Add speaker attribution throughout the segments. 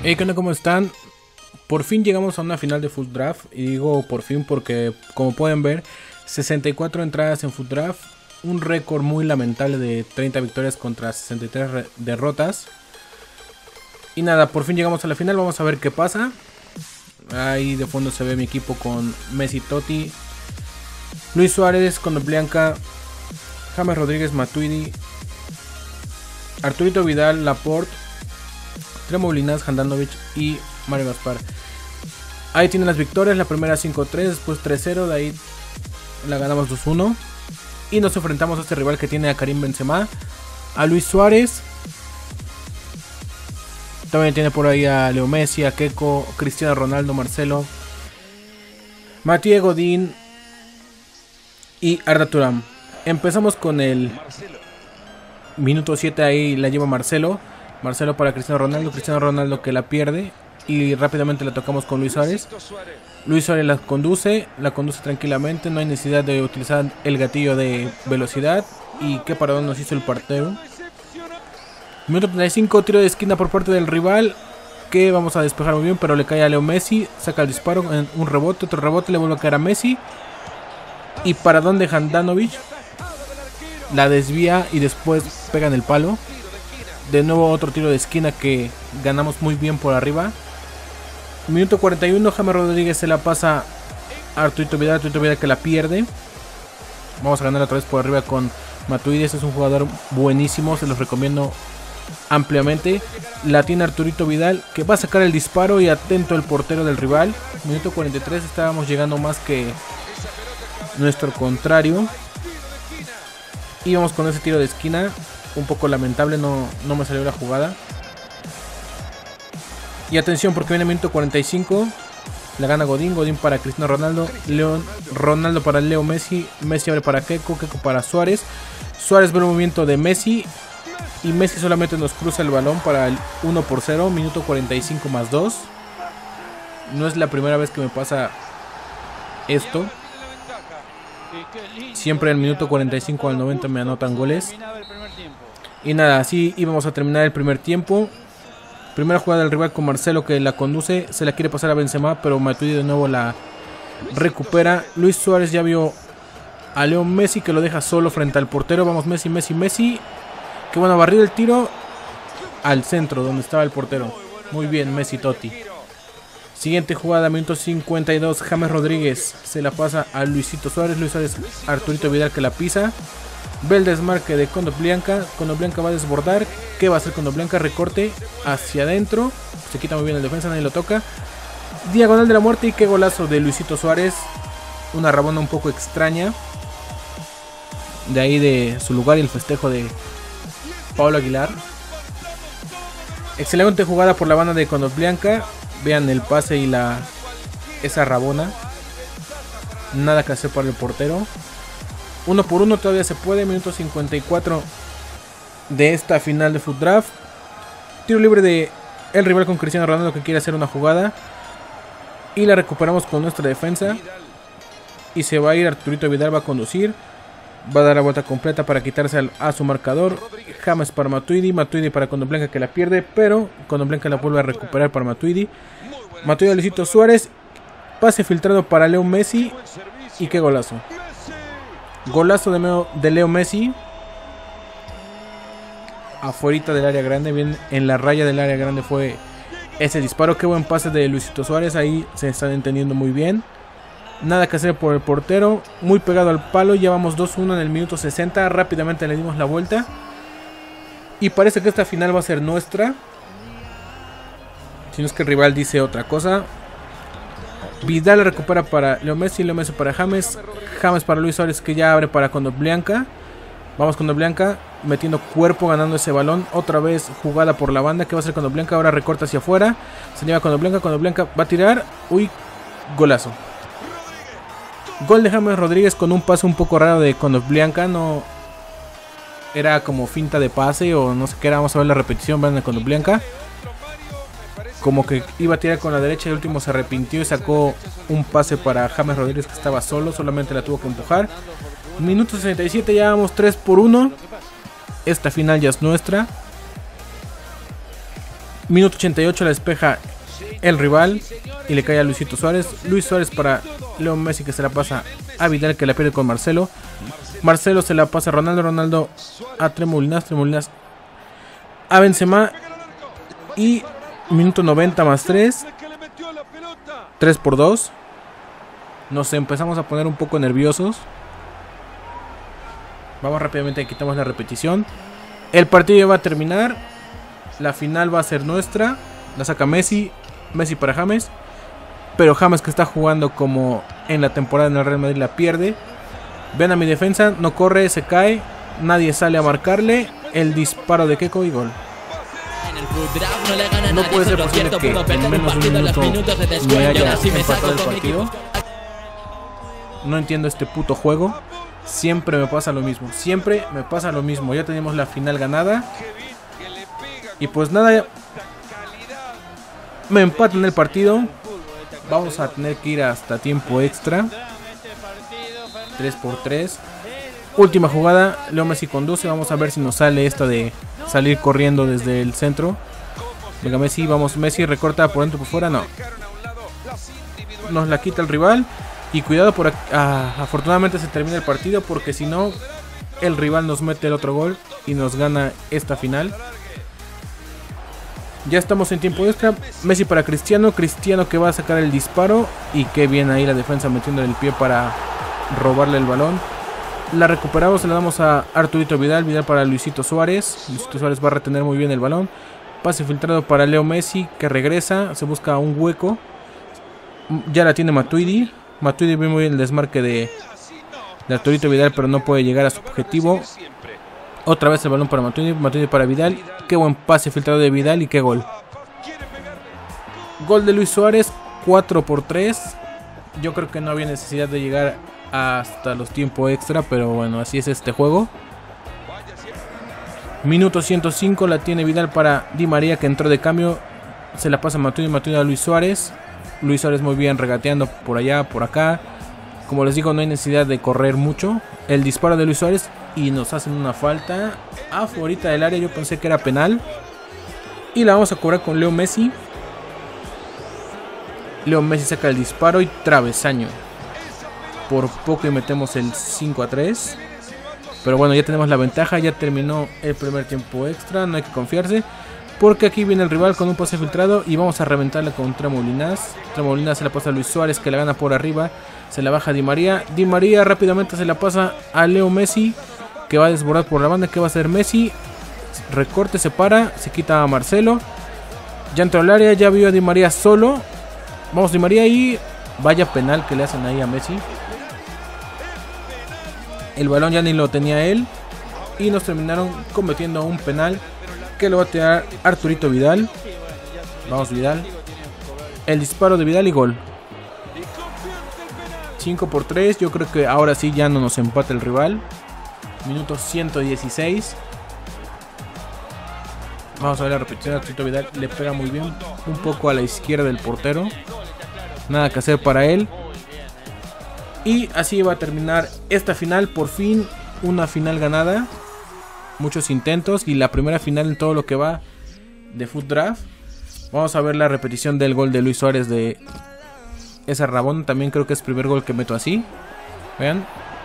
Speaker 1: Hey, ¿qué onda? ¿Cómo están? Por fin llegamos a una final de Full Draft. Y digo por fin porque, como pueden ver, 64 entradas en Full Draft. Un récord muy lamentable de 30 victorias contra 63 derrotas. Y nada, por fin llegamos a la final. Vamos a ver qué pasa. Ahí de fondo se ve mi equipo con Messi, Totti, Luis Suárez, Konoplyanka, James Rodríguez, Matuidi, Arturito Vidal, Laporte, Tremo Blinas, Handanovic y Mario Gaspar. Ahí tienen las victorias, la primera 5-3, después 3-0, de ahí la ganamos 2-1. Y nos enfrentamos a este rival que tiene a Karim Benzema, a Luis Suárez. También tiene por ahí a Leo Messi, a Keco, Cristiano Ronaldo, Marcelo, Mathieu Godín y Arda Turan. Empezamos con el minuto 7, ahí la lleva Marcelo. Marcelo para Cristiano Ronaldo que la pierde y rápidamente la tocamos con Luis Suárez. Luis Suárez la conduce tranquilamente, no hay necesidad de utilizar el gatillo de velocidad. Y qué paradón nos hizo el portero. Minuto 35, tiro de esquina por parte del rival, que vamos a despejar muy bien, pero le cae a Leo Messi, saca el disparo, un rebote, otro rebote, le vuelve a caer a Messi. Y paradón de Handanovic, la desvía y después pega en el palo. De nuevo otro tiro de esquina que ganamos muy bien por arriba. Minuto 41, James Rodríguez se la pasa a Arturito Vidal que la pierde. Vamos a ganar otra vez por arriba con Matuidi. Este es un jugador buenísimo, se los recomiendo ampliamente. La tiene Arturito Vidal, que va a sacar el disparo y atento el portero del rival. Minuto 43, estábamos llegando más que nuestro contrario. Y vamos con ese tiro de esquina, un poco lamentable, no me salió la jugada. Y atención porque viene el minuto 45. La gana Godín para Cristiano Ronaldo, Ronaldo para Leo Messi, Messi abre para Keco para Suárez. Suárez ve el movimiento de Messi y Messi solamente nos cruza el balón para el 1-0, minuto 45 más 2. No es la primera vez que me pasa esto. Siempre en el minuto 45 al 90 me anotan goles. Y nada, así íbamos a terminar el primer tiempo. Primera jugada del rival con Marcelo, que la conduce, se la quiere pasar a Benzema, pero Matuidi de nuevo la recupera. Luis Suárez ya vio a Leo Messi, que lo deja solo frente al portero. Vamos, Messi. Que bueno, barrió el tiro al centro donde estaba el portero. Muy bien, Messi, Totti. Siguiente jugada, minuto 52, James Rodríguez se la pasa a Luisito Suárez. Luis Suárez, Arturito Vidal que la pisa. Ve el desmarque de Konoplyanka. Konoplyanka va a desbordar. ¿Qué va a hacer Konoplyanka? Recorte hacia adentro. Se quita muy bien el defensa, nadie lo toca. Diagonal de la muerte y qué golazo de Luisito Suárez. Una rabona un poco extraña. De ahí de su lugar y el festejo de Pablo Aguilar. Excelente jugada por la banda de Konoplyanka. Vean el pase y esa rabona. Nada que hacer para el portero. 1 por 1 todavía se puede. Minuto 54 de esta final de Full Draft. Tiro libre de el rival con Cristiano Ronaldo, que quiere hacer una jugada. Y la recuperamos con nuestra defensa. Y se va a ir Arturito Vidal, va a conducir. Va a dar la vuelta completa para quitarse a su marcador. James para Matuidi para Konoplyanka, que la pierde, pero Konoplyanka la vuelve a recuperar para Matuidi a Luisito Suárez. Pase filtrado para Leo Messi. Y qué golazo. Golazo de Leo Messi. Afuerita del área grande, bien en la raya del área grande fue ese disparo. Qué buen pase de Luisito Suárez, ahí se están entendiendo muy bien. Nada que hacer por el portero, muy pegado al palo. Ya vamos 2-1 en el minuto 60. Rápidamente le dimos la vuelta. Y parece que esta final va a ser nuestra. Si no es que el rival dice otra cosa. Vidal recupera para Leo Messi para James para Luis Suárez, que ya abre para Konoplyanka. Vamos Konoplyanka metiendo cuerpo, ganando ese balón. Otra vez jugada por la banda. ¿Qué va a hacer Konoplyanka? Ahora recorta hacia afuera. Se lleva Konoplyanka va a tirar. Uy, golazo. Gol de James Rodríguez con un pase un poco raro de Konoplyanka. No era como finta de pase o no sé qué era. Vamos a ver la repetición. Van a Konoplyanka. Como que iba a tirar con la derecha y el último se arrepintió y sacó un pase para James Rodríguez, que estaba solo. Solamente la tuvo que empujar. Minuto 67, ya vamos 3 por 1. Esta final ya es nuestra. Minuto 88, la despeja el rival y le cae a Luisito Suárez. Luis Suárez para Leo Messi, que se la pasa a Vidal, que la pierde con Marcelo. Marcelo se la pasa a Ronaldo. Ronaldo a Tremolinas. Tremolinas a Benzema. Y minuto 90 más 3. 3 por 2. Nos empezamos a poner un poco nerviosos. Vamos rápidamente, quitamos la repetición. El partido ya va a terminar. La final va a ser nuestra. La saca Messi. Messi para James. Pero James, que está jugando como en la temporada en el Real Madrid, la pierde. Ven a mi defensa. No corre, se cae. Nadie sale a marcarle. El disparo de Keco y gol. No puede ser posible que en menos de un minuto me haya empatado el partido. No entiendo este puto juego. Siempre me pasa lo mismo. Siempre me pasa lo mismo. Ya tenemos la final ganada. Y pues nada, me empatan el partido. Vamos a tener que ir hasta tiempo extra. 3 por 3. Última jugada. Leo Messi conduce. Vamos a ver si nos sale esta de salir corriendo desde el centro. Venga Messi, vamos Messi, recorta por dentro por fuera. No. Nos la quita el rival. Y cuidado por afortunadamente se termina el partido, porque si no el rival nos mete el otro gol y nos gana esta final. Ya estamos en tiempo extra. Messi para Cristiano. Cristiano que va a sacar el disparo. Y qué bien ahí la defensa metiéndole el pie para robarle el balón. La recuperamos, se la damos a Arturito Vidal. Vidal para Luisito Suárez. Luisito Suárez va a retener muy bien el balón. Pase filtrado para Leo Messi, que regresa. Se busca un hueco. Ya la tiene Matuidi. Matuidi ve muy bien el desmarque de Arturito Vidal, pero no puede llegar a su objetivo. Otra vez el balón para Matuidi. Matuidi para Vidal. Qué buen pase filtrado de Vidal y qué gol. Gol de Luis Suárez. 4 por 3. Yo creo que no había necesidad de llegar hasta los tiempos extra, pero bueno, así es este juego. Minuto 105, la tiene Vidal para Di María, que entró de cambio. Se la pasa Matuidi, Matuidi a Luis Suárez. Luis Suárez muy bien regateando por allá, por acá. Como les digo, no hay necesidad de correr mucho. El disparo de Luis Suárez y nos hacen una falta afuera del área. Yo pensé que era penal. Y la vamos a cobrar con Leo Messi. Leo Messi saca el disparo y travesaño. Por poco y metemos el 5 a 3. Pero bueno, ya tenemos la ventaja. Ya terminó el primer tiempo extra. No hay que confiarse, porque aquí viene el rival con un pase filtrado. Y vamos a reventarle con Tremolinas. Tremolinas se la pasa a Luis Suárez, que la gana por arriba. Se la baja a Di María. Di María rápidamente se la pasa a Leo Messi, que va a desbordar por la banda. ¿Qué va a hacer Messi? Recorte, se para. Se quita a Marcelo. Ya entró al área. Ya vio a Di María solo. Vamos Di María y vaya penal que le hacen ahí a Messi. El balón ya ni lo tenía él. Y nos terminaron cometiendo un penal que lo va a tirar Arturito Vidal. Vamos Vidal. El disparo de Vidal y gol. 5 por 3. Yo creo que ahora sí ya no nos empata el rival. Minuto 116. Vamos a ver la repetición. Arturito Vidal le pega muy bien. Un poco a la izquierda del portero. Nada que hacer para él. Y así va a terminar esta final. Por fin una final ganada. Muchos intentos y la primera final en todo lo que va de Foot Draft. Vamos a ver la repetición del gol de Luis Suárez de esa Rabona. También creo que es el primer gol que meto así. Vean.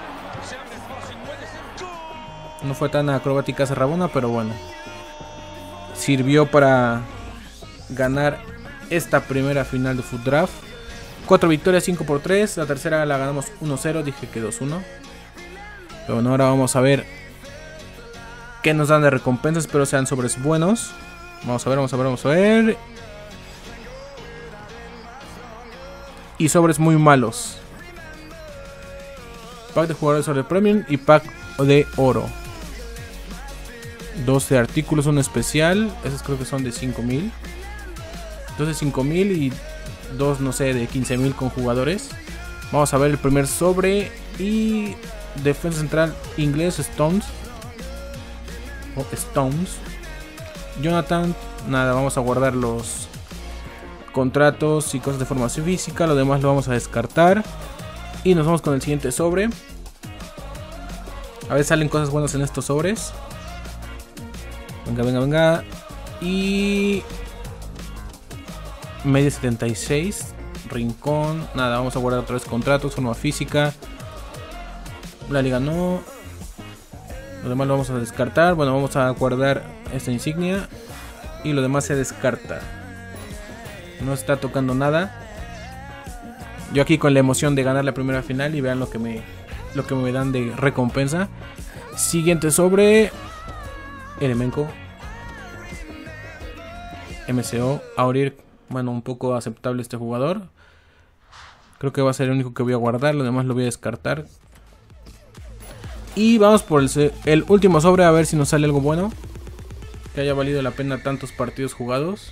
Speaker 1: No fue tan acrobática esa Rabona, pero bueno. Sirvió para ganar esta primera final de Foot Draft. 4 victorias, 5 por 3. La tercera la ganamos 1-0. Dije que 2-1. Pero bueno, ahora vamos a ver qué nos dan de recompensas. Espero sean sobres buenos. Vamos a ver, vamos a ver, vamos a ver. Y sobres muy malos. Pack de jugadores sobre premium y pack de oro. 12 artículos, un especial. Esos creo que son de 5,000. 2 de 5,000 y 2, no sé, de 15,000 con jugadores. Vamos a ver el primer sobre. Y defensa central inglés, Stones. Stones. Jonathan, nada, vamos a guardar los contratos y cosas de formación física. Lo demás lo vamos a descartar. Y nos vamos con el siguiente sobre. A ver, salen cosas buenas en estos sobres. Venga, venga, venga. Y Media 76. Rincón. Nada, vamos a guardar otra vez contratos, forma física. La liga no. Lo demás lo vamos a descartar. Bueno, vamos a guardar esta insignia. Y lo demás se descarta. No está tocando nada. Yo aquí con la emoción de ganar la primera final. Y vean lo que me dan de recompensa. Siguiente sobre. Elemenco. MCO. Aurir. Bueno, un poco aceptable este jugador. Creo que va a ser el único que voy a guardar. Lo demás lo voy a descartar. Y vamos por el último sobre. A ver si nos sale algo bueno. Que haya valido la pena tantos partidos jugados.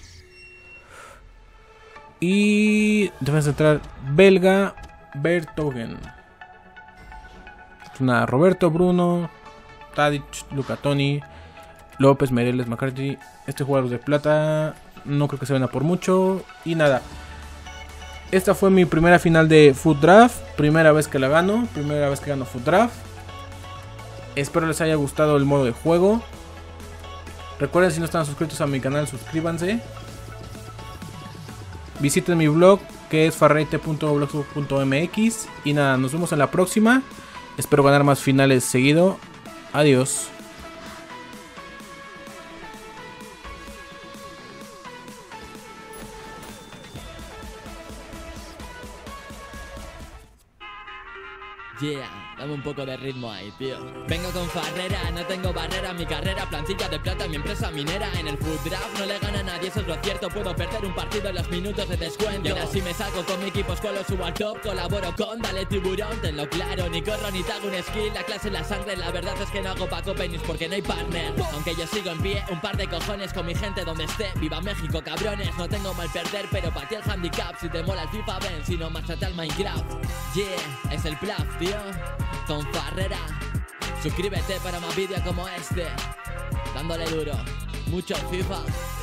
Speaker 1: Y defensa central belga. Vertonghen. Nada, Roberto, Bruno, Tadic, Luca Toni, López, Meireles, McCarthy. Este jugador de plata no creo que se venda por mucho. Y nada, esta fue mi primera final de Foot Draft. Primera vez que la gano. Primera vez que gano Foot Draft. Espero les haya gustado el modo de juego. Recuerden, si no están suscritos a mi canal, suscríbanse. Visiten mi blog, que es farreite.blogspot.mx. Y nada, nos vemos en la próxima. Espero ganar más finales seguido. Adiós.
Speaker 2: Yeah, dame un poco de ritmo ahí, tío. Vengo con Farrera, no tengo barrera. Mi carrera, plantilla de plata, mi empresa minera. En el Foot Draft no le gana a nadie, eso es lo cierto. Puedo perder un partido en los minutos de descuento. Y ahora sí me saco con mi equipo, escuelo, subo al top. Colaboro con Dale Tiburón, tenlo claro. Ni corro ni te hago un skill, la clase en la sangre. La verdad es que no hago Paco Penis porque no hay partner. Aunque yo sigo en pie, un par de cojones con mi gente donde esté. Viva México, cabrones, no tengo mal perder. Pero para ti el handicap, si te mola el FIFA ven. Si no, márchate al Minecraft. Yeah, es el plaf, tío. Con Farrera. Suscríbete para más vídeos como este. Dándole duro. Mucho FIFA.